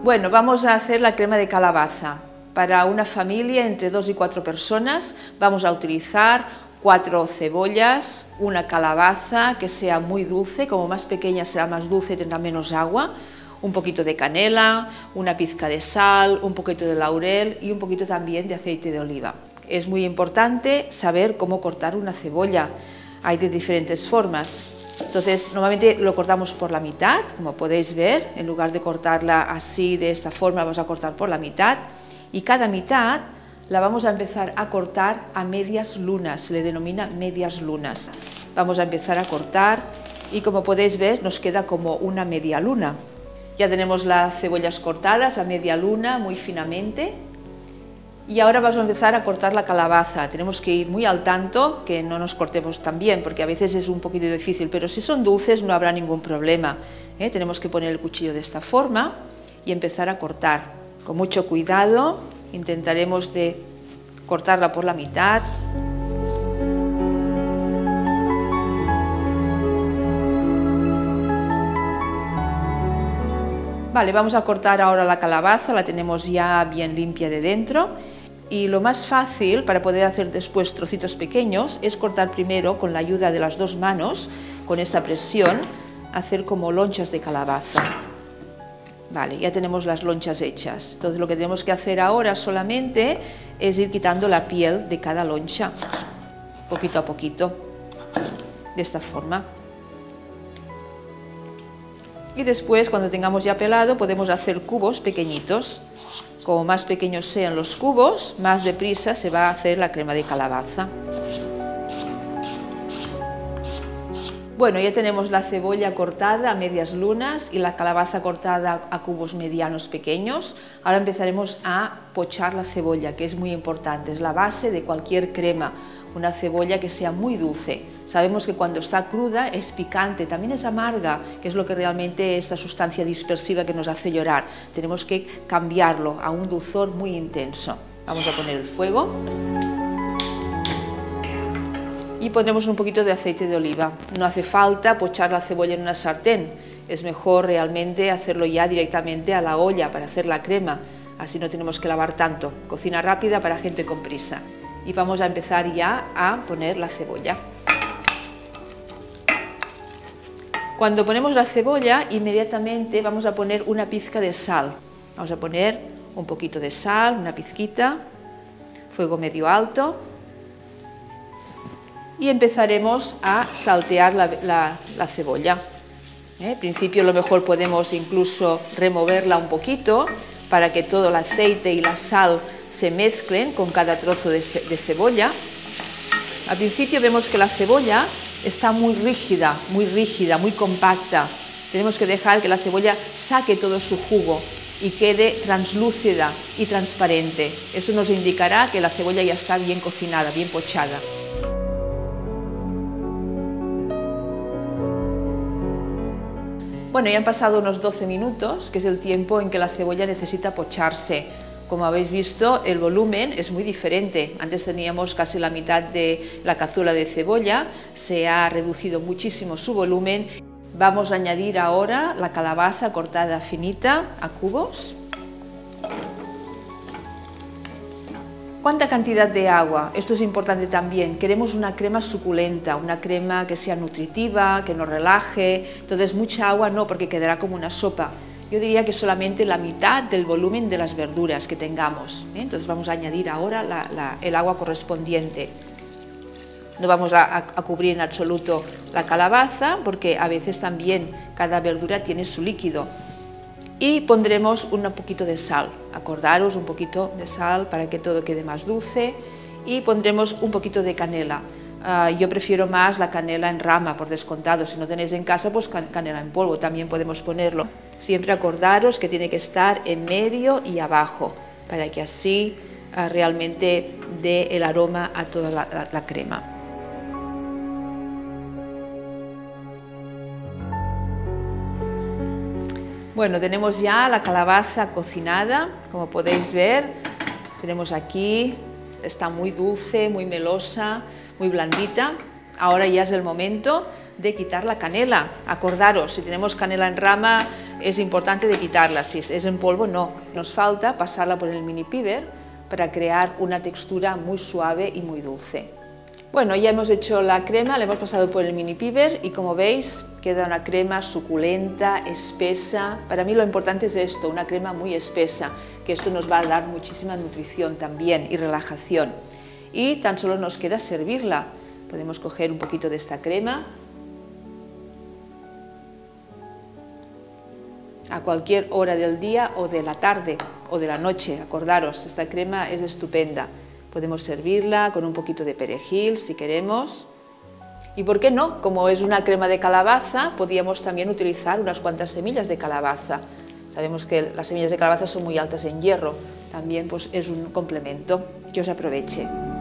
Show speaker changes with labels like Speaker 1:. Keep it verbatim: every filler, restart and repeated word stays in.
Speaker 1: Bueno, vamos a hacer la crema de calabaza. Para una familia entre dos y cuatro personas vamos a utilizar cuatro cebollas, una calabaza que sea muy dulce, como más pequeña será más dulce y tendrá menos agua, un poquito de canela, una pizca de sal, un poquito de laurel y un poquito también de aceite de oliva. Es muy importante saber cómo cortar una cebolla, hay de diferentes formas. Entonces, normalmente lo cortamos por la mitad, como podéis ver, en lugar de cortarla así, de esta forma, vamos a cortar por la mitad, y cada mitad la vamos a empezar a cortar a medias lunas, se le denomina medias lunas. Vamos a empezar a cortar y, como podéis ver, nos queda como una media luna. Ya tenemos las cebollas cortadas a media luna, muy finamente. Y ahora vamos a empezar a cortar la calabaza. Tenemos que ir muy al tanto, que no nos cortemos tan bien, porque a veces es un poquito difícil, pero si son dulces no habrá ningún problema. ¿eh? Tenemos que poner el cuchillo de esta forma y empezar a cortar. Con mucho cuidado, intentaremos de cortarla por la mitad. Vale, vamos a cortar ahora la calabaza, la tenemos ya bien limpia de dentro. Y lo más fácil para poder hacer después trocitos pequeños es cortar primero con la ayuda de las dos manos, con esta presión, hacer como lonchas de calabaza. Vale, ya tenemos las lonchas hechas. Entonces lo que tenemos que hacer ahora solamente es ir quitando la piel de cada loncha, poquito a poquito, de esta forma. Y después, cuando tengamos ya pelado, podemos hacer cubos pequeñitos. Como más pequeños sean los cubos, más deprisa se va a hacer la crema de calabaza. Bueno, ya tenemos la cebolla cortada a medias lunas y la calabaza cortada a cubos medianos pequeños. Ahora empezaremos a pochar la cebolla, que es muy importante, es la base de cualquier crema. Una cebolla que sea muy dulce. Sabemos que cuando está cruda es picante, también es amarga, que es lo que realmente es esta sustancia dispersiva que nos hace llorar. Tenemos que cambiarlo a un dulzor muy intenso. Vamos a poner el fuego y pondremos un poquito de aceite de oliva. No hace falta pochar la cebolla en una sartén, es mejor realmente hacerlo ya directamente a la olla para hacer la crema, así no tenemos que lavar tanto. Cocina rápida para gente con prisa. Y vamos a empezar ya a poner la cebolla. Cuando ponemos la cebolla, inmediatamente vamos a poner una pizca de sal. Vamos a poner un poquito de sal, una pizquita, fuego medio alto. Y empezaremos a saltear la, la, la cebolla. ¿Eh? Al principio, a lo mejor podemos incluso removerla un poquito para que todo el aceite y la sal se mezclen con cada trozo de, de cebolla. Al principio vemos que la cebolla está muy rígida, muy rígida, muy compacta. Tenemos que dejar que la cebolla saque todo su jugo y quede translúcida y transparente. Eso nos indicará que la cebolla ya está bien cocinada, bien pochada. Bueno, ya han pasado unos doce minutos, que es el tiempo en que la cebolla necesita pocharse. Como habéis visto, el volumen es muy diferente. Antes teníamos casi la mitad de la cazuela de cebolla, se ha reducido muchísimo su volumen. Vamos a añadir ahora la calabaza cortada finita a cubos. ¿Cuánta cantidad de agua? Esto es importante también. Queremos una crema suculenta, una crema que sea nutritiva, que nos relaje. Entonces mucha agua no, porque quedará como una sopa. Yo diría que solamente la mitad del volumen de las verduras que tengamos. ¿eh? Entonces vamos a añadir ahora la, la, el agua correspondiente. No vamos a, a, a cubrir en absoluto la calabaza, porque a veces también cada verdura tiene su líquido. Y pondremos un poquito de sal. Acordaros, un poquito de sal para que todo quede más dulce. Y pondremos un poquito de canela. Uh, yo prefiero más la canela en rama, por descontado. Si no tenéis en casa, pues can canela en polvo también podemos ponerlo. Siempre acordaros que tiene que estar en medio y abajo, para que así uh, realmente dé el aroma a toda la, la, la crema. Bueno, tenemos ya la calabaza cocinada, como podéis ver. Tenemos aquí, está muy dulce, muy melosa, muy blandita. Ahora ya es el momento de quitar la canela. Acordaros, si tenemos canela en rama es importante de quitarla, si es en polvo no. Nos falta pasarla por el mini piber para crear una textura muy suave y muy dulce. Bueno, ya hemos hecho la crema, la hemos pasado por el mini piber y como veis queda una crema suculenta, espesa. Para mí lo importante es esto, una crema muy espesa, que esto nos va a dar muchísima nutrición también y relajación. Y tan solo nos queda servirla. Podemos coger un poquito de esta crema a cualquier hora del día o de la tarde o de la noche. Acordaros, esta crema es estupenda. Podemos servirla con un poquito de perejil si queremos. Y por qué no, como es una crema de calabaza, podríamos también utilizar unas cuantas semillas de calabaza. Sabemos que las semillas de calabaza son muy altas en hierro, también pues, es un complemento. Que os aproveche.